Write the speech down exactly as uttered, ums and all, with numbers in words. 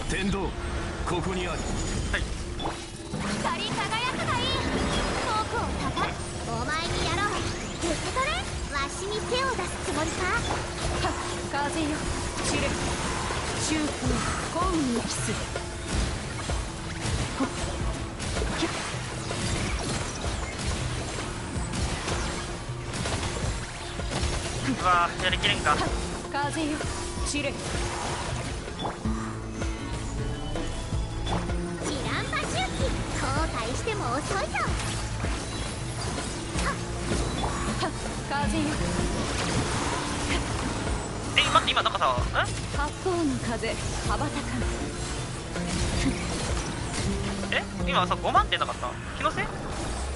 天道ここにある。 はい。 光り輝くがいい。僕をたたお前にやろう。受け取れ。わしに手を出すつもりか。 はっ風よ散れ。中風本に帰す。ほっきゃうわーやりきれんか。 はっ風よ散れ。 ジランバ周期後退しても遅いぞ。 はっ風よ。 え待って今なんかさん八方の風羽ばたかん。 え今さごまんってなかった気のせい。